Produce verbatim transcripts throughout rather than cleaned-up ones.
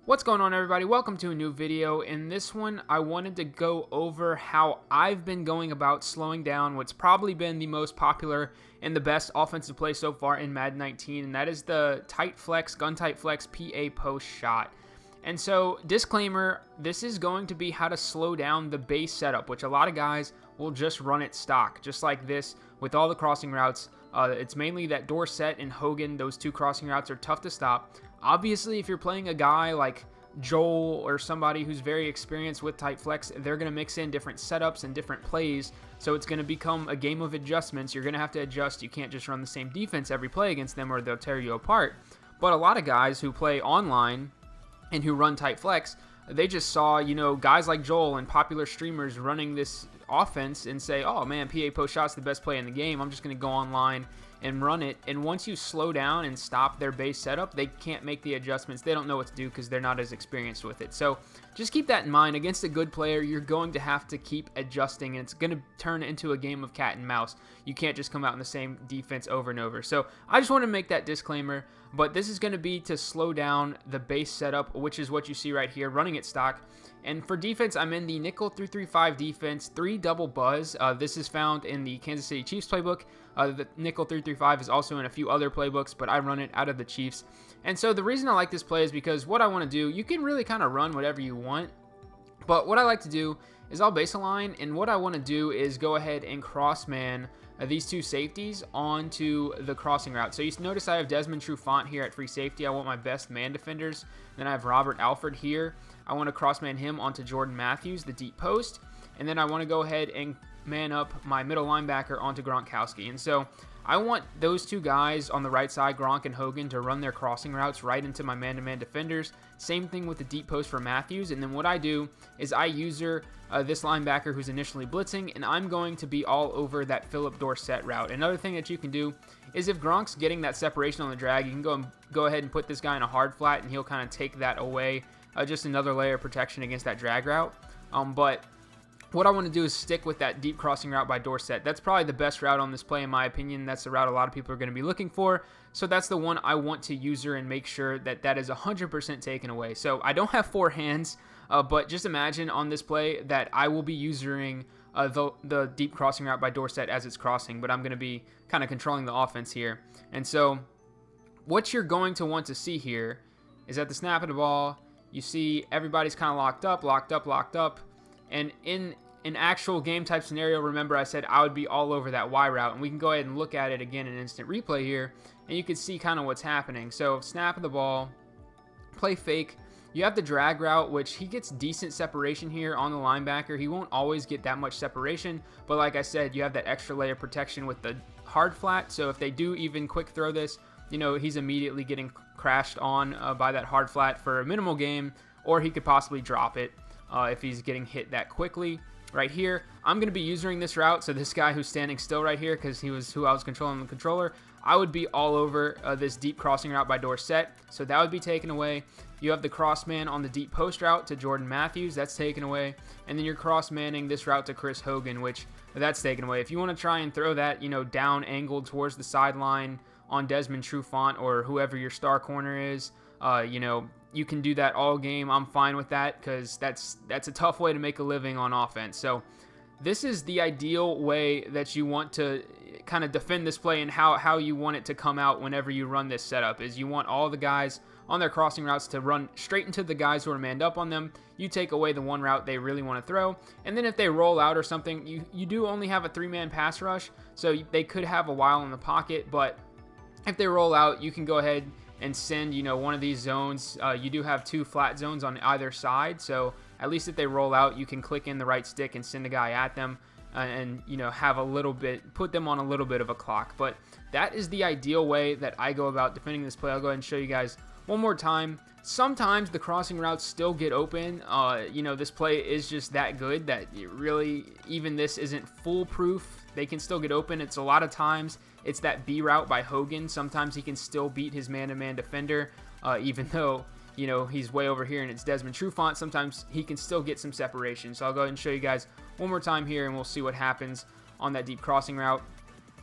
What's going on, everybody? Welcome to a new video. In this one, I wanted to go over how I've been going about slowing down what's probably been the most popular and the best offensive play so far in Madden nineteen, and that is the tight flex, gun tight flex P A post shot. And so, disclaimer, this is going to be how to slow down the base setup, which a lot of guys will just run it stock, just like this with all the crossing routes. Uh, it's mainly that Dorsett and Hogan, those two crossing routes are tough to stop. Obviously, if you're playing a guy like Joel or somebody who's very experienced with tight flex, they're going to mix in different setups and different plays, so it's going to become a game of adjustments. You're going to have to adjust. You can't just run the same defense every play against them or they'll tear you apart. But a lot of guys who play online and who run tight flex, they just saw, you know, guys like Joel and popular streamers running this offense and say, oh man, P A post shot's the best play in the game. I'm just going to go online and run it. And once you slow down and stop their base setup, they can't make the adjustments. They don't know what to do because they're not as experienced with it. So just keep that in mind. Against a good player, you're going to have to keep adjusting, and it's going to turn into a game of cat and mouse. You can't just come out in the same defense over and over. So I just want to make that disclaimer, but this is going to be to slow down the base setup, which is what you see right here, running it stock. And for defense, I'm in the nickel three three five defense, three double buzz. Uh, this is found in the Kansas City Chiefs playbook. Uh, the nickel three three five is also in a few other playbooks, but I run it out of the Chiefs. And so the reason I like this play is because what I want to do, you can really kind of run whatever you want, but what I like to do is I'll base align, and what I want to do is go ahead and cross man uh, these two safeties onto the crossing route. So you notice I have Desmond Trufant here at free safety. I want my best man defenders. Then I have Robert Alford here. I want to cross man him onto Jordan Matthews, the deep post. And then I want to go ahead and man up my middle linebacker onto Gronkowski. And so I want those two guys on the right side, Gronk and Hogan, to run their crossing routes right into my man-to-man defenders. Same thing with the deep post for Matthews. And then what I do is I user uh, this linebacker who's initially blitzing, and I'm going to be all over that Philip Dorsett route. Another thing that you can do is if Gronk's getting that separation on the drag, you can go and go ahead and put this guy in a hard flat, and he'll kind of take that away. Uh, just another layer of protection against that drag route. Um, but what I want to do is stick with that deep crossing route by Dorsett. That's probably the best route on this play in my opinion. That's the route a lot of people are going to be looking for. So that's the one I want to user and make sure that that is one hundred percent taken away. So I don't have four hands, uh, but just imagine on this play that I will be using uh, the, the deep crossing route by Dorsett as it's crossing, but I'm going to be kind of controlling the offense here. And so what you're going to want to see here is at the snap of the ball, you see everybody's kind of locked up, locked up, locked up. And in an actual game type scenario, remember I said I would be all over that Y route. And we can go ahead and look at it again in instant replay here. And you can see kind of what's happening. So snap of the ball, play fake. You have the drag route, which he gets decent separation here on the linebacker. He won't always get that much separation. But like I said, you have that extra layer of protection with the hard flat. So if they do even quick throw this, you know, he's immediately getting crashed on uh, by that hard flat for a minimal game, or he could possibly drop it uh, if he's getting hit that quickly. Right here, I'm going to be using this route, so this guy who's standing still right here, because he was who I was controlling the controller, I would be all over uh, this deep crossing route by Dorsett, so that would be taken away. You have the cross man on the deep post route to Jordan Matthews, that's taken away, and then you're cross manning this route to Chris Hogan, which that's taken away. If you want to try and throw that, you know, down angled towards the sideline on Desmond Trufant or whoever your star corner is, uh, you know, you can do that all game. I'm fine with that because that's that's a tough way to make a living on offense. So this is the ideal way that you want to kind of defend this play, and how, how you want it to come out whenever you run this setup is you want all the guys on their crossing routes to run straight into the guys who are manned up on them. You take away the one route they really want to throw, and then if they roll out or something, you, you do only have a three-man pass rush, so they could have a while in the pocket, but if they roll out, you can go ahead and send, you know, one of these zones. Uh, you do have two flat zones on either side, so at least if they roll out, you can click in the right stick and send a guy at them uh, and, you know, have a little bit, put them on a little bit of a clock. But that is the ideal way that I go about defending this play. I'll go ahead and show you guys one more time. Sometimes the crossing routes still get open. Uh, you know, this play is just that good that it really, even this isn't foolproof. They can still get open. It's a lot of times it's that B route by Hogan. Sometimes he can still beat his man-to-man defender, uh, even though, you know, he's way over here and it's Desmond Trufant. Sometimes he can still get some separation. So I'll go ahead and show you guys one more time here, and we'll see what happens on that deep crossing route.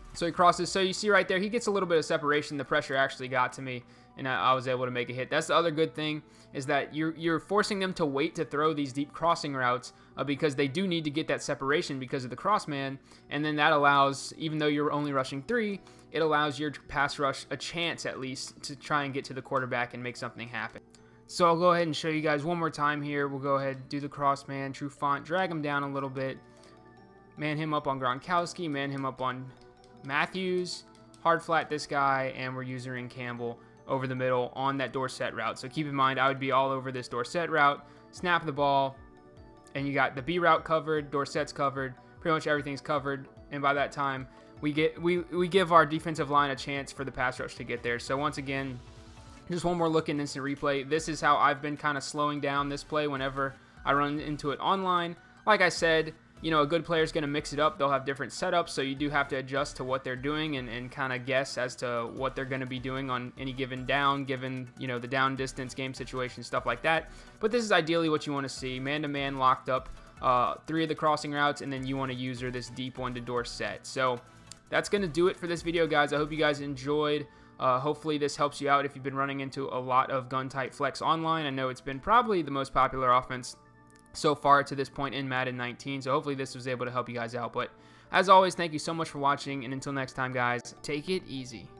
So he crosses. So you see right there, he gets a little bit of separation. The pressure actually got to me, and I, I was able to make a hit. That's the other good thing, is that you're, you're forcing them to wait to throw these deep crossing routes uh, because they do need to get that separation because of the cross man, and then that allows, even though you're only rushing three, it allows your pass rush a chance at least to try and get to the quarterback and make something happen. So I'll go ahead and show you guys one more time here. We'll go ahead and do the cross man, true font, drag him down a little bit, man him up on Gronkowski, man him up on Matthews, hard flat this guy, and we're using Campbell over the middle on that Dorsett route. So keep in mind, I would be all over this Dorsett route, snap the ball, and you got the B route covered, Dorsett's covered, pretty much everything's covered, and by that time, we get we, we give our defensive line a chance for the pass rush to get there. So once again, just one more look in instant replay. This is how I've been kind of slowing down this play whenever I run into it online. Like I said, you know, a good player is going to mix it up. They'll have different setups, so you do have to adjust to what they're doing and, and kind of guess as to what they're going to be doing on any given down, given, you know, the down distance, game situation, stuff like that. But this is ideally what you want to see. Man-to-man locked up, uh, three of the crossing routes, and then you want to user this deep one to Dorsett. So that's going to do it for this video, guys. I hope you guys enjoyed. Uh, hopefully this helps you out if you've been running into a lot of gun-type flex online. I know it's been probably the most popular offense so far to this point in Madden nineteen, so hopefully this was able to help you guys out. But as always, thank you so much for watching, and until next time, guys, take it easy.